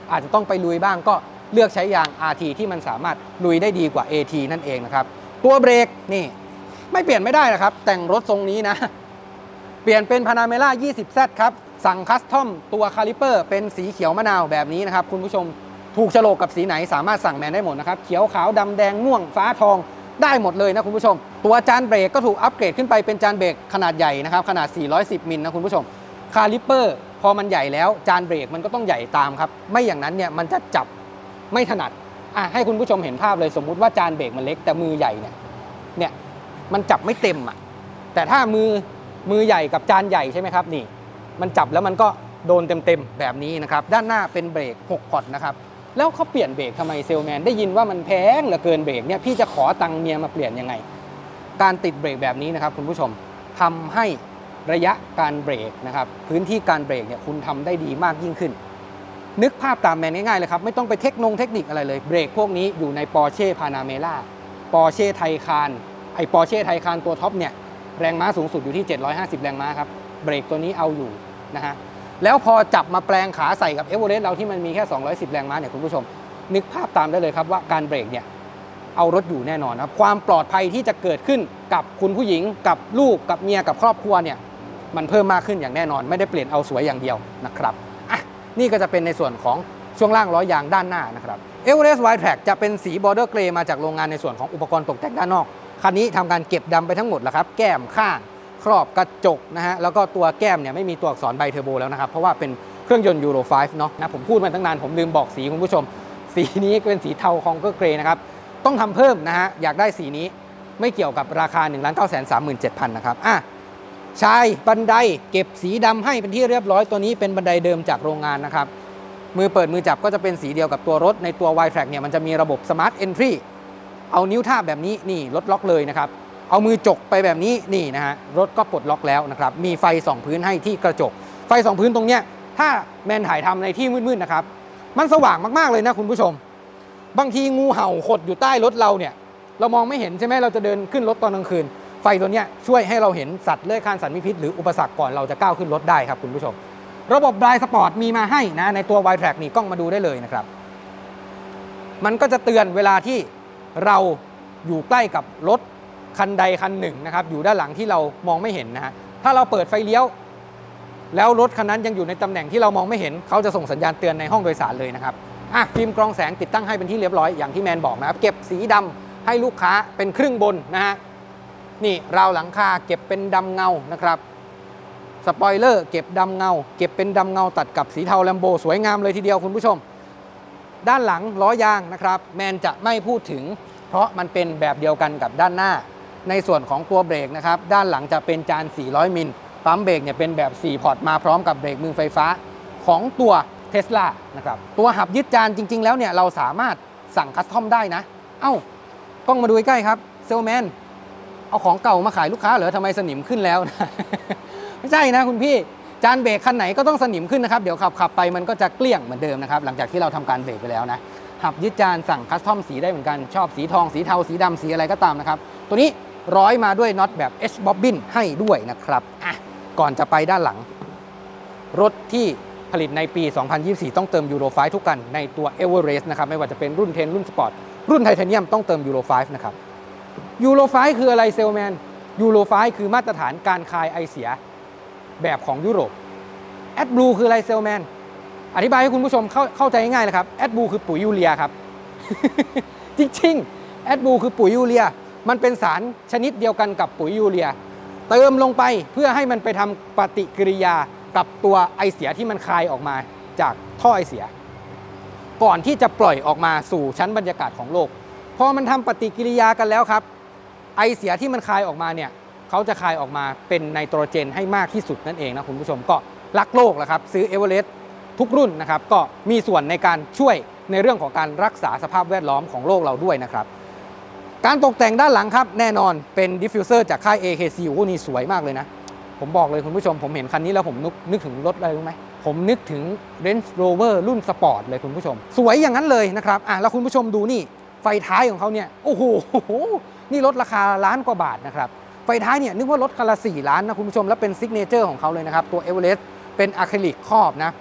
อาจจะต้องไปลุยบ้างก็เลือกใช้ยาง RT ที่มันสามารถลุยได้ดีกว่า AT นั่นเองนะครับตัวเบรกนี่ไม่เปลี่ยนไม่ได้นะครับแต่งรถทรงนี้นะเปลี่ยนเป็น Panamera 20Z ครับสั่งคัสตอมตัวคาลิเปอร์เป็นสีเขียวมะนาวแบบนี้นะครับคุณผู้ชมถูกโฉลกกับสีไหนสามารถสั่งแมนได้หมดนะครับเขียวขาวดำแดงม่วงฟ้าทองได้หมดเลยนะคุณผู้ชมตัวจานเบรกก็ถูกอัปเกรดขึ้นไปเป็นจานเบรกขนาดใหญ่นะครับขนาด410มิลนะคุณผู้ชมคาลิเปอร์พอมันใหญ่แล้วจานเบรกมันก็ต้องใหญ่ตามครับไม่อย่างนั้นเนี่ยมันจะจับไม่ถนัดให้คุณผู้ชมเห็นภาพเลยสมมุติว่าจานเบรกมันเล็กแต่มือใหญ่เนี่ยมันจับไม่เต็มแต่ถ้ามือใหญ่กับจานใหญ่ใช่ไหมครับนี่มันจับแล้วมันก็โดนเต็มแบบนี้นะครับด้านหน้าเป็นเบรก6พอร์ตนะครับแล้วเขาเปลี่ยนเบรกทำไมเซลแมนได้ยินว่ามันแพงเหลือเกินเบรกเนี่ยพี่จะขอตังค์เมียมาเปลี่ยนยังไงการติดเบรกแบบนี้นะครับคุณผู้ชมทำให้ระยะการเบรกนะครับพื้นที่การเบรกเนี่ยคุณทำได้ดีมากยิ่งขึ้นนึกภาพตามแมนง่ายๆเลยครับไม่ต้องไปเทคนิคอะไรเลยเบรกพวกนี้อยู่ใน Porsche Panamera Porsche Taycan Porsche Taycan ตัวท็อปเนี่ยแรงม้าสูงสุดอยู่ที่750แรงม้าครับเบรกตัวนี้เอาอยู่นะฮะแล้วพอจับมาแปลงขาใส่กับเอเวอเรสต์เราที่มันมีแค่210แรงม้าเนี่ยคุณผู้ชมนึกภาพตามได้เลยครับว่าการเบรกเนี่ยเอารถอยู่แน่นอนครับความปลอดภัยที่จะเกิดขึ้นกับคุณผู้หญิงกับลูกกับเมียกับครอบครัวเนี่ยมันเพิ่มมากขึ้นอย่างแน่นอนไม่ได้เปลี่ยนเอาสวยอย่างเดียวนะครับนี่ก็จะเป็นในส่วนของช่วงล่างล้อยางด้านหน้านะครับเอเวอเรสต์ Wide Track จะเป็นสีบอร์เดอร์เกรย์มาจากโรงงานในส่วนของอุปกรณ์ตกแต่งด้านนอกคันนี้ทำการเก็บดำไปทั้งหมดแล้วครับแก้มข้างครอบกระจกนะฮะแล้วก็ตัวแก้มเนี่ยไม่มีตัวอักษรไบเทอร์โบแล้วนะครับเพราะว่าเป็นเครื่องยนต์ยูโร 5 เนาะนะผมพูดมาตั้งนานผมลืมบอกสีคุณผู้ชมสีนี้เป็นสีเทาคองเกอร์เกรย์นะครับต้องทำเพิ่มนะฮะอยากได้สีนี้ไม่เกี่ยวกับราคา 1,937,000 นะครับชายบันไดเก็บสีดำให้เป็นที่เรียบร้อยตัวนี้เป็นบันไดเดิมจากโรงงานนะครับมือเปิดมือจับก็จะเป็นสีเดียวกับตัวรถในตัว Wide Track เนี่ยมันจะมีระบบ Smart Entry เอานิ้วทาบแบบนี้นี่รถล็อกเลยนะครับเอามือจกไปแบบนี้นี่นะฮะรถก็ปลดล็อกแล้วนะครับมีไฟส่องพื้นให้ที่กระจกไฟส่องพื้นตรงเนี้ยถ้าแมนถ่ายทำในที่มืดๆนะครับมันสว่างมากๆเลยนะคุณผู้ชมบางทีงูเห่าขดอยู่ใต้รถเราเนี่ยเรามองไม่เห็นใช่ไหมเราจะเดินขึ้นรถตอนกลางคืนไฟตัวเนี้ยช่วยให้เราเห็นสัตว์เลื้อยคลานสัตว์มีพิษหรืออุปสรรคก่อนเราจะก้าวขึ้นรถได้ครับคุณผู้ชมระบบ Blind Spot มีมาให้นะในตัว Wide Track นี่กล้องมาดูได้เลยนะครับมันก็จะเตือนเวลาที่เราอยู่ใกล้กับรถคันใดคันหนึ่งนะครับอยู่ด้านหลังที่เรามองไม่เห็นนะฮะถ้าเราเปิดไฟเลี้ยวแล้วรถคันนั้นยังอยู่ในตำแหน่งที่เรามองไม่เห็นเขาจะส่งสัญญาณเตือนในห้องโดยสารเลยนะครับฟิล์มกรองแสงติดตั้งให้เป็นที่เรียบร้อยอย่างที่แมนบอกนะครับเก็บสีดำให้ลูกค้าเป็นครึ่งบนนะฮะนี่ราวหลังคาเก็บเป็นดำเงานะครับสปอยเลอร์เก็บดำเงาเก็บเป็นดำเงาตัดกับสีเทาแลมโบสวยงามเลยทีเดียวคุณผู้ชมด้านหลังล้อยางนะครับแมนจะไม่พูดถึงเพราะมันเป็นแบบเดียวกันกับด้านหน้าในส่วนของตัวเบรกนะครับด้านหลังจะเป็นจาน400มิลปั๊มเบรกเนี่ยเป็นแบบ4พอร์ตมาพร้อมกับเบรกมือไฟฟ้าของตัว Tesla นะครับตัวหับยึดจานจริงๆแล้วเนี่ยเราสามารถสั่งคัสตอมได้นะกล้องมาดูใกล้ครับเซลแมนเอาของเก่ามาขายลูกค้าเหรอทำไมสนิมขึ้นแล้วนะ ไม่ใช่นะคุณพี่จานเบรกคันไหนก็ต้องสนิมขึ้นนะครับเดี๋ยวขับไปมันก็จะเกลี้ยงเหมือนเดิมนะครับหลังจากที่เราทำการเบรกไปแล้วนะหับยึดจานสั่งคัสตอมสีได้เหมือนกันชอบสีทองสีเทาสีดำสีอะไรก็ตามนะครับตัวนี้ร้อยมาด้วยน็อตแบบ H bobbin ให้ด้วยนะครับก่อนจะไปด้านหลังรถที่ผลิตในปี 2024 ต้องเติมยูโร 5 ทุกกันในตัว Everest นะครับไม่ว่าจะเป็นรุ่น 10 รุ่นสปอร์ตรุ่นไทเทเนียมต้องเติมยูโร 5 นะครับยูโร 5 คืออะไรเซลแมนยูโร 5 คือมาตรฐานการคายไอเสียแบบของยุโรป AdBlue คืออะไรเซลแมนอธิบายให้คุณผู้ชมเข้าใจง่ายๆเลยครับ AdBlue คือปุ๋ยยูเรียครับ จริงๆ AdBlue คือปุ๋ยยูเรียมันเป็นสารชนิดเดียวกันกับปุ๋ยยูเรียเติมลงไปเพื่อให้มันไปทำปฏิกิริยากับตัวไอเสียที่มันคายออกมาจากท่อไอเสียก่อนที่จะปล่อยออกมาสู่ชั้นบรรยากาศของโลกพอมันทำปฏิกิริยากันแล้วครับไอเสียที่มันคายออกมาเนี่ยเขาจะคายออกมาเป็นไนโตรเจนให้มากที่สุดนั่นเองนะคุณผู้ชมก็รักโลกแหละครับซื้อเอเวอเรสต์ทุกรุ่นนะครับก็มีส่วนในการช่วยในเรื่องของการรักษาสภาพแวดล้อมของโลกเราด้วยนะครับการตกแต่งด้านหลังครับแน่นอนเป็นดิฟฟิวเซอร์จากค่าย AKC โอ้นี่สวยมากเลยนะผมบอกเลยคุณผู้ชมผมเห็นคันนี้แล้วผมนึกถึงรถอะไรรู้ไหมผมนึกถึง Range Rover รุ่นสปอร์ตเลยคุณผู้ชมสวยอย่างนั้นเลยนะครับแล้วคุณผู้ชมดูนี่ไฟท้ายของเขาเนี่ยโอ้โหนี่รถราคาล้านกว่าบาทนะครับไฟท้ายเนี่ยนึกว่ารถคันละ4 ล้านนะคุณผู้ชมแล้วเป็นซิกเนเจอร์ของเขาเลยนะครับตัว Everest เป็นอะคริลิกครอบนะ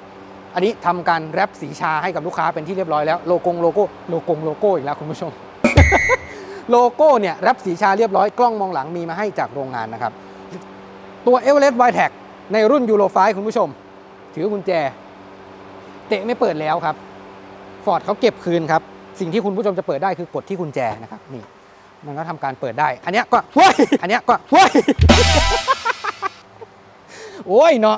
อันนี้ทำการแรปสีชาให้กับลูกค้าเป็นที่เรียบร้อยแล้วโลโก้อีกแล้วคุณผู้ชม โลโก้เนี่ยแรปสีชาเรียบร้อยกล้องมองหลังมีมาให้จากโรงงานนะครับตัว Everest Wildtrak ในรุ่น Euro 5คุณผู้ชมถือกุญแจเตะไม่เปิดแล้วครับฟอร์ดเขาเก็บคืนครับสิ่งที่คุณผู้ชมจะเปิดได้คือกดที่กุญแจนะครับนี่มันก็ทำการเปิดได้อันนี้ก็ว้ยอันนี้ก็ว้ย โอ้ยเนาะ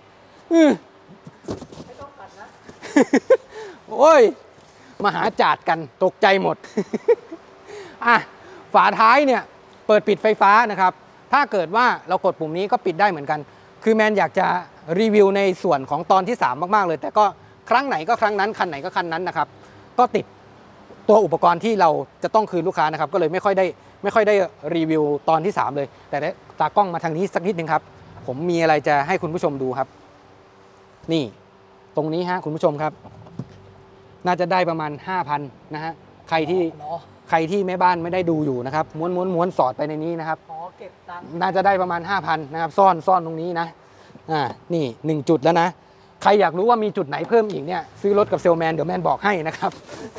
ไม่ต้องตัดนะ โอ้ยมาหาจาดกันตกใจหมด อ่ะฝาท้ายเนี่ยเปิดปิดไฟฟ้านะครับถ้าเกิดว่าเรากดปุ่มนี้ก็ปิดได้เหมือนกันคือแมนอยากจะรีวิวในส่วนของตอนที่3มากๆเลยแต่ก็ครั้งไหนก็ครั้งนั้นคันไหนก็คันนั้นนะครับก็ติดตัวอุปกรณ์ที่เราจะต้องคืนลูกค้านะครับก็เลยไม่ค่อยได้รีวิวตอนที่3เลยแต่ตากล้องมาทางนี้สักนิดนึงครับผมมีอะไรจะให้คุณผู้ชมดูครับนี่ตรงนี้ฮะคุณผู้ชมครับน่าจะได้ประมาณ 5,000 นะฮะใครที่แม่บ้านไม่ได้ดูอยู่นะครับม้วนสอดไปในนี้นะครับเก็บตังค์น่าจะได้ประมาณ 5,000 นะครับซ่อนตรงนี้นะนี่1จุดแล้วนะใครอยากรู้ว่ามีจุดไหนเพิ่มอีกเนี่ยซื้อรถกับเซลแมนเดี๋ยวแมนบอกให้นะครับ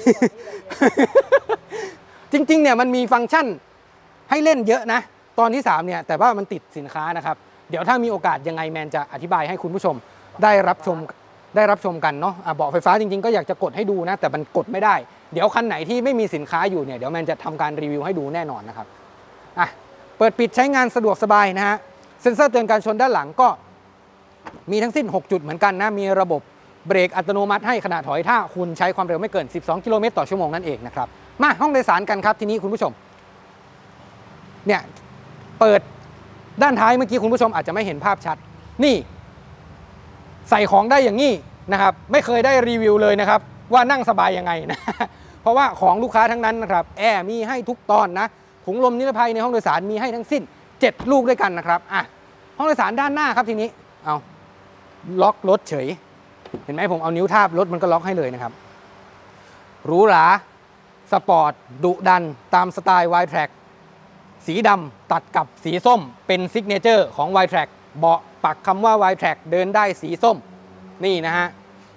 จริงๆเนี่ยมันมีฟังก์ชันให้เล่นเยอะนะตอนที่3เนี่ยแต่ว่ามันติดสินค้านะครับเดี๋ยวถ้ามีโอกาสยังไงแมนจะอธิบายให้คุณผู้ชมได้รับชมกันเนาะเบาะไฟฟ้าจริงๆก็อยากจะกดให้ดูนะแต่มันกดไม่ได้เดี๋ยวคันไหนที่ไม่มีสินค้าอยู่เนี่ยเดี๋ยวแมนจะทำการรีวิวให้ดูแน่นอนนะครับเปิดปิดใช้งานสะดวกสบายนะฮะเซ็นเซอร์เตือนการชนด้านหลังก็มีทั้งสิ้น6จุดเหมือนกันนะมีระบบเบรกอัตโนมัติให้ขณะถอยถ้าคุณใช้ความเร็วไม่เกิน12กิโลเมตรต่อชั่วโมงนั่นเองนะครับมาห้องโดยสารกันครับทีนี้คุณผู้ชมเนี่ยเปิดด้านท้ายเมื่อกี้คุณผู้ชมอาจจะไม่เห็นภาพชัดนี่ใส่ของได้อย่างนี้นะครับไม่เคยได้รีวิวเลยนะครับว่านั่งสบายยังไงนะ เพราะว่าของลูกค้าทั้งนั้นนะครับแอร์มีให้ทุกตอนนะถุงลมนิรภัยในห้องโดยสารมีให้ทั้งสิ้น7ลูกด้วยกันนะครับห้องโดยสารด้านหน้าครับทีนี้เอาล็อกรถเฉยเห็นไหมผมเอานิ้วทาบรถมันก็ล็อกให้เลยนะครับหรูหราสปอร์ตดุดันตามสไตล์ Wildtrak สีดำตัดกับสีส้มเป็นซิกเนเจอร์ของ Wildtrak เบาะปักคำว่า Wildtrak เดินได้สีส้มนี่นะฮะ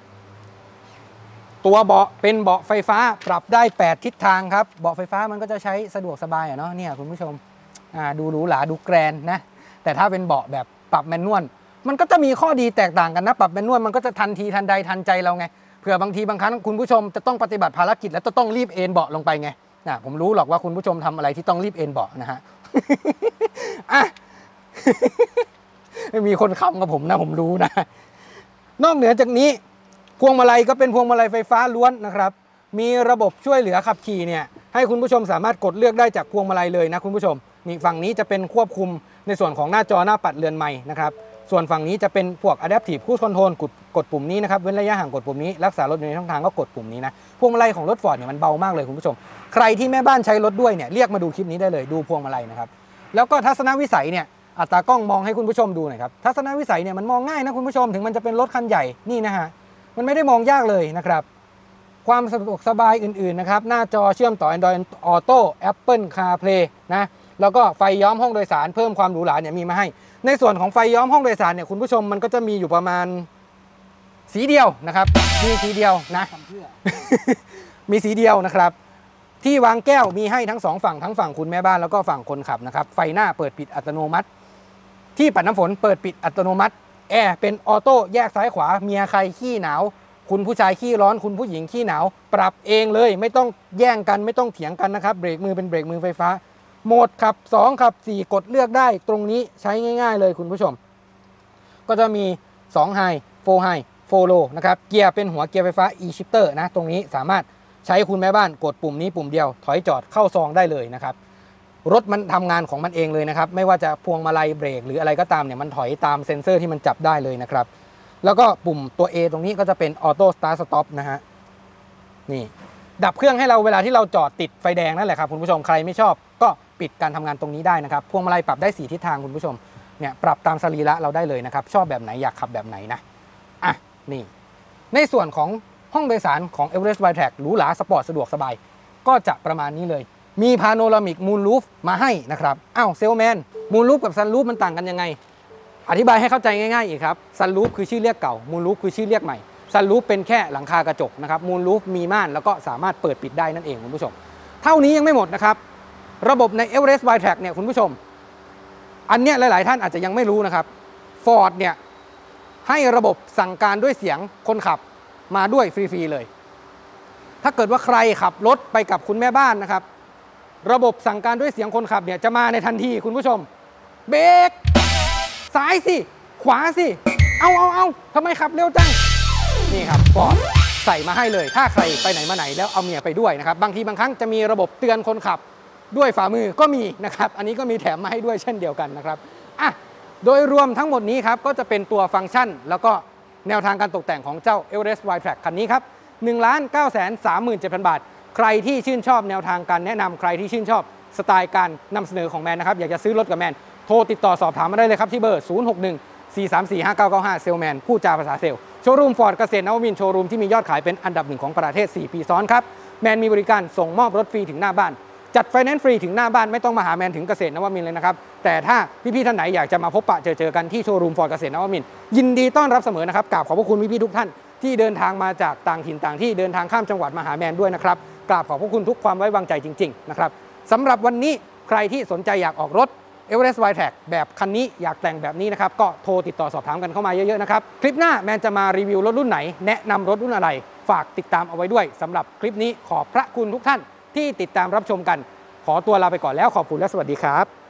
ตัวเบาะเป็นเบาะไฟฟ้าปรับได้8ทิศทางครับเบาะไฟฟ้ามันก็จะใช้สะดวกสบายเนาะเนี่ยคุณผู้ชมดูหรูหราดูแกรนนะแต่ถ้าเป็นเบาะแบบปรับแมนนวลมันก็จะมีข้อดีแตกต่างกันนะปรับแมนนวลมันก็จะทันทีทันใดทันใจเราไงเผื่อบางทีบางครั้งคุณผู้ชมจะต้องปฏิบัติภารกิจแล้วจะต้องรีบเอนเบาะลงไปไงผมรู้หรอกว่าคุณผู้ชมทำอะไรที่ต้องรีบเอนเบาะนะฮะ มีคนขำกับผมนะผมรู้นะนอกเหนือจากนี้พวงมาลัยก็เป็นพวงมาลัยไฟฟ้าล้วนนะครับมีระบบช่วยเหลือขับขี่เนี่ยให้คุณผู้ชมสามารถกดเลือกได้จากพวงมาลัยเลยนะคุณผู้ชมนี่ฝั่งนี้จะเป็นควบคุมในส่วนของหน้าจอหน้าปัดเรือนไม้นะครับส่วนฝั่งนี้จะเป็นพวก Adaptive Cruise Control กดปุ่มนี้นะครับเว้นระยะห่างกดปุ่มนี้รักษารถอยู่ในช่องทางก็กดปุ่มนี้นะพวงมาลัยของรถ Ford เนี่ยมันเบามากเลยคุณผู้ชมใครที่แม่บ้านใช้รถด้วยเนี่ยเรียกมาดูคลิปนี้ได้เลยดูพวงมาลัยนะครับแล้วก็ทัศนวิสัยเนี่ยอัตรากล้องมองให้คุณผู้ชมดูหน่อยครับทัศนวิสัยเนี่ยมันมองง่ายนะคุณผู้ชมถึงมันจะเป็นรถคันใหญ่นี่นะฮะมันไม่ได้มองยากเลยนะครับความสะดวกสบายอื่นๆนะครับหน้าจอเชื่อมต่อ Android Auto Apple CarPlay นะแล้วก็ไฟย้อมห้องโดยสารเพิ่มความหรูหราเนี่ยมีมาให้ในส่วนของไฟย้อมห้องโดยสารเนี่ยคุณผู้ชมมันก็จะมีอยู่ประมาณสีเดียวนะครับมีสีเดียวนะ มีสีเดียวนะครับที่วางแก้วมีให้ทั้ง2ฝั่งทั้งฝั่งคุณแม่บ้านแล้วก็ฝั่งคนขับนะครับไฟหน้าเปิดปิดอัตโนมัติที่ปัดน้ำฝนเปิดปิดอัตโนมัติแอร์เป็นออโต้แยกซ้ายขวาเมียใครขี้หนาวคุณผู้ชายขี้ร้อนคุณผู้หญิงขี้หนาวปรับเองเลยไม่ต้องแย่งกันไม่ต้องเถียงกันนะครับเบรกมือเป็นเบรกมือไฟฟ้าโหมดขับ2ขับ4กดเลือกได้ตรงนี้ใช้ง่ายๆเลยคุณผู้ชมก็จะมี2 High 4 High 4 Low นะครับเกียร์เป็นหัวเกียร์ไฟฟ้า e-shifter นะตรงนี้สามารถใช้คุณแม่บ้านกดปุ่มนี้ปุ่มเดียวถอยจอดเข้าซองได้เลยนะครับรถมันทำงานของมันเองเลยนะครับไม่ว่าจะพวงมาลัยเบรกหรืออะไรก็ตามเนี่ยมันถอยตามเซ็นเซอร์ที่มันจับได้เลยนะครับแล้วก็ปุ่มตัว A ตรงนี้ก็จะเป็นออโต้สตาร์ทสต็อปนะฮะนี่ดับเครื่องให้เราเวลาที่เราจอดติดไฟแดงนั่นแหละครับคุณผู้ชมใครไม่ชอบก็ปิดการทำงานตรงนี้ได้นะครับพวงมาลัยปรับได้4ทิศทางคุณผู้ชมเนี่ยปรับตามสรีระเราได้เลยนะครับชอบแบบไหนอยากขับแบบไหนนะนี่ในส่วนของห้องโดยสารของ Everest Wildtrak หรูหราสปอร์ตสะดวกสบายก็จะประมาณนี้เลยมีพาโนรามิกมูนรูฟมาให้นะครับเซลแมนมูนรูฟกับซันรูฟมันต่างกันยังไงอธิบายให้เข้าใจง่ายๆอีกครับซันรูฟคือชื่อเรียกเก่ามูนรูฟคือชื่อเรียกใหม่ซันรูฟเป็นแค่หลังคากระจกนะครับมูนรูฟมีม่านแล้วก็สามารถเปิดปิดได้นั่นเองคุณผู้ชมเท่านี้ยังไม่หมดนะครับระบบใน Everest Y-Track เนี่ยคุณผู้ชมอันเนี้ยหลายๆท่านอาจจะยังไม่รู้นะครับ Ford เนี่ยให้ระบบสั่งการด้วยเสียงคนขับมาด้วยฟรีๆเลยถ้าเกิดว่าใครขับรถไปกับคุณแม่บ้านนะครับระบบสั่งการด้วยเสียงคนขับเนี่ยจะมาในทันทีคุณผู้ชมเบรกซ้ายสิขวาสิเอาทำไมขับเร็วจังนี่ครับฟอร์ดใส่มาให้เลยถ้าใครไปไหนมาไหนแล้วเอาเมียไปด้วยนะครับบางทีบางครั้งจะมีระบบเตือนคนขับด้วยฝ่ามือก็มีนะครับอันนี้ก็มีแถมมาให้ด้วยเช่นเดียวกันนะครับโดยรวมทั้งหมดนี้ครับก็จะเป็นตัวฟังก์ชันแล้วก็แนวทางการตกแต่งของเจ้า Everest Y-Track คันนี้ครับ1,937,000 บาทใครที่ชื่นชอบแนวทางการแนะนำใครที่ชื่นชอบสไตล์การนำเสนอของแมนนะครับอยากจะซื้อรถกับแมนโทรติดต่อสอบถามมาได้เลยครับที่เบอร์ 0614345995 เซลแมนผู้จาภาษาเซลโชว์รูมฟอร์ดเกษตรนวมินทร์โชว์รูมที่มียอดขายเป็นอันดับ1ของประเทศ4 ปีซ้อนครับแมนมีบริการส่งมอบรถฟรีถึงหน้าบ้านจัดไฟแนนซ์ฟรีถึงหน้าบ้านไม่ต้องมาหาแมนถึงเกษตรนวมินทร์เลยนะครับแต่ถ้าพี่ๆท่านไหนอยากจะมาพบปะเจอกันที่โชว์รูมฟอร์ดเกษตรนวมินทร์ยินดีต้อนรับเสมอนะครับกราบขอบพระคุณพี่ๆทุกท่านที่เดินทางมาจากต่างถิ่นต่างที่เดินทางข้ามจังหวัดมาหาแมนด้วยนะครับกราบขอบพระคุณทุกความไว้วางใจจริงๆนะครับสำหรับวันนี้ใครที่สนใจอยากออกรถ Everest Y-Track แบบคันนี้อยากแต่งแบบนี้นะครับก็โทรติดต่อสอบถามกันเข้ามาเยอะๆนะครับคลิปหน้าแมนจะมารีวิวรถรุ่นไหนแนะนำรถรุ่นอะไรฝากติดตามเอาไว้ด้วยสำหรับคลิปนี้ขอบพระคุณทุกท่านที่ติดตามรับชมกันขอตัวลาไปก่อนแล้วขอบคุณและสวัสดีครับ